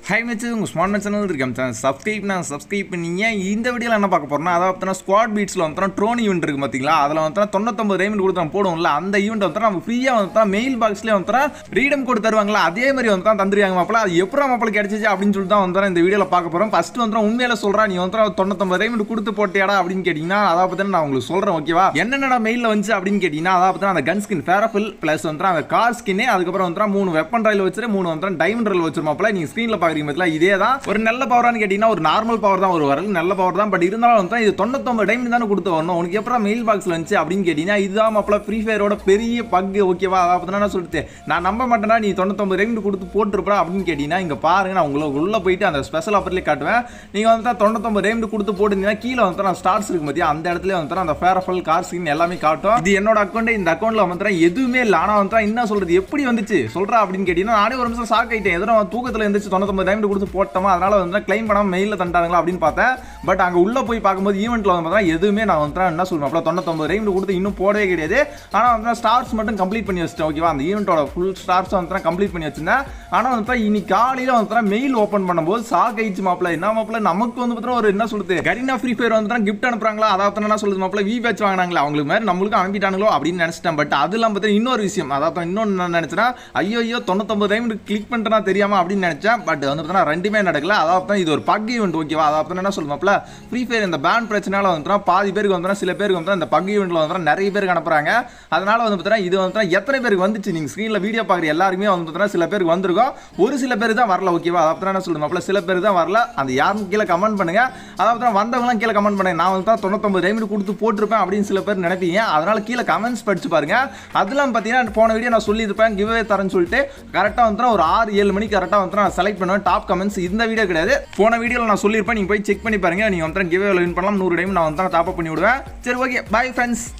High மச்சு உங்கள் smart channel இருக்கேன் subscribe பண்ணீங்க. இந்த வீடியோவில் என்ன பார்க்க போகிறோம்னா, அதாவது ஸ்குவாட் பீட்ஸில் வந்து ட்ரோன் ஈவெண்ட் இருக்குது பார்த்தீங்களா, அதில் வந்து 99 டைமண்ட் கொடுத்து நம்ம போடுவோம்ல, அந்த ஈவெண்ட் வந்து நம்ம ஃப்ரீயாக வந்து மெயில் பாக்ஸ்லேயே வந்து ரீடம் கோட் தருவாங்களா, அதே மாதிரி வந்து தந்துருவாங்க மாப்பிள. அது எப்படி மாப்பிள கிடைச்சிச்சு அப்படின்னு சொல்லிட்டு தான் வந்து இந்த வீடியோவில் பார்க்க போகிறோம். ஃபஸ்ட்டு வந்து உண்மையில சொல்கிறேன், நீ வந்து 99 டைமண்ட் கொடுத்து போட்டியாடா அப்படின்னு கேட்டிங்கன்னா, அதை பற்றி நான் உங்களுக்கு சொல்கிறேன் ஓகேவா. என்னென்ன மெயிலில் வந்துச்சு அப்படின்னு கேட்டிங்கன்னா, அதாவது அந்த கன் ஸ்கின் ஃபேரஃபில் ப்ளஸ் வந்து அந்த கார் ஸ்கின்னு, அதுக்கப்புறம் வந்து 3 வெப்பன் ராயில் வச்சுரு, 3 வந்து டைமண்ட் ராயில் வச்சு மாப்பிள. நீங்கள் ஸ்க்ரீனில் பார்க்குறீங்க இதே தான். ஒரு நல்ல பவரானு கேட்டீங்கன்னா ஒரு நார்மல் பவர் தான், ஒரு வரல் நல்ல பவர் தான். பட் இருந்தாலும் வந்து இது 99 டைமண்ட் தானே கொடுத்து வரணும். உனக்கு எப்பறம் மெயில் பாக்ஸ்ல வந்துச்சு அப்படின்னு கேட்டீங்கன்னா, இதுதான் மாப்பிள ஃப்ரீ ஃபயரோட பெரிய பக் ஓகேவா. அதாவது நான் சொல்லிட்டு நான் நம்ப மாட்டேன்னா நீ 99 டைமண்ட் கொடுத்து போட்டுருப்பா அப்படின்னு கேட்டீங்கன்னா, இங்க பாருங்க நான் உங்களுக்கு உள்ள போயிட்டு அந்த ஸ்பெஷல் ஆஃபர்லேயே காட்டுவேன். நீங்க வந்து 99 டைமண்ட் கொடுத்து போட்டுருந்தீங்கன்னா கீழே வந்து நான் ஸ்டார்ஸ் இருக்கு மத்தியா, அந்த இடத்துல வந்து அந்த ஃபேரஃபல் கார் ஸ்கின் எல்லாமே காட்டும். இது என்னோட அக்கௌண்ட். இந்த அக்கௌண்ட்ல வந்து எதுவுமே இல்லை. ஆனா வந்து என்ன சொல்றது, எப்படி வந்துச்சு சொல்றா அப்படின்னு கேட்டீங்கன்னா, நானே ஒரு நிமிஷம் ஷாக் ஆயிட்டேன். எதோ தூக்கத்துல இருந்துச்சு 99 டைமண்ட் கொடுத்து போட்டோமா, அதனால வந்து கிளைம் பண்ணாம மெயில தண்டாங்களா அப்படின்னு பார்த்தேன். பட் அங்க உள்ள போய் பார்க்கும்போது ஈவெண்ட்ல வந்து பார்த்தா எதுவுமே நான் வந்து என்ன சொல்லுவேன், 99 டைமண்ட் கொடுத்து இன்னும் போடவே கிடையாது. ஆனா வந்து ஸ்டார்ஸ் மட்டும் கம்ப்ளீட் பண்ணி வச்சிட்டேன் ஓகேவா. அந்த ஈவெண்டோட ஃபுல் ஸ்டார்ஸ் வந்து கம்ப்ளீட் பண்ணி வச்சிருந்தேன். ஆனா வந்து இன்னைக்கு காலையில வந்து மெயில் ஓபன் பண்ணும்போது ஷாக் ஆயிடுச்சு மாப்பிள. என்ன மாப்பிள, நமக்கு வந்து பார்த்தா ஒரு என்ன சொல்றது, கரீனா ஃப்ரீ ஃபயர் வந்து கிஃப்ட் அனுப்புறாங்களா, அதாவது என்ன சொல்றது மாப்பிள, வி பேட்ச் வாங்கினாங்களா, அவங்களுக்கு மாதிரி நம்மளுக்கு அனுப்பிட்டாங்களோ அப்படின்னு நினைச்சிட்டேன். பட் அதெல்லாம் பார்த்தா இன்னொரு விஷயம், அதாவது இன்னொன்று நான் நினைச்சேன்னா, ஐயோ 99 டைமண்ட் கிளிக் பண்ணிட்டேனா தெரியாம அப்படின்னு நினைச்சேன். பட் வந்து பார்த்தா ரெண்டுமே நடக்கல. அதாவது இது ஒரு பக் ஈவெண்ட் ஓகேவா. அதாவது என்ன சொல்லுவாப்ல, ஃப்ரீ ஃபயர் இந்த பேன் பிரச்சனையால வந்து பாதி பேருக்கு வந்து சில பேருக்கு வந்து இந்த பக் ஈவெண்ட்ல வந்து நிறைய பேருக்கு அனுப்புறாங்க. அதனால வந்து பார்த்தா இது வந்து எத்தனை பேருக்கு வந்துச்சு, நீங்க ஸ்கிரீன்ல வீடியோ பார்க்குற எல்லாருமே வந்து பார்த்தா சில பேருக்கு வந்திருக்கும், ஒரு சில பேர் தான் வரல ஓகேவா. அதாவது என்ன சொல்லுவாப்ல, சில பேர் தான் வரல. அந்த யாரும் கீழே கமெண்ட் பண்ணுங்க. அதாவது வந்தவங்களாம் கீழே கமெண்ட் பண்ணுங்க, நான் வந்து 99 டைமண்ட் கொடுத்து போட்டிருப்பேன் அப்படின்னு சில பேர் நினைப்பீங்க. அதனால கீழே கமெண்ட்ஸ் படிச்சு பாருங்க. அதெல்லாம் பார்த்தீங்கன்னா போன வீடியோ நான் சொல்லியிருப்பேன் கிவ்அவே தரேன்னு சொல்லிட்டு, கரெக்டாக வந்து ஒரு 6-7 மணிக்கு கரெக்டாக வந்து நான் செலக்ட் பண்ணுவேன் டாப் கமெண்ட்ஸ். இந்த வீடியோ கிடையாது, போன வீடியோவில் நான் சொல்லியிருப்பேன், நீங்க போய் செக் பண்ணி பாருங்க. நீங்க வந்து கிவ்அவே வின் பண்ணலாம். 100 டைம் நான் வந்து டாப் அப் பண்ணி விடுவேன். சரி ஓகே, பை ஃப்ரெண்ட்ஸ்.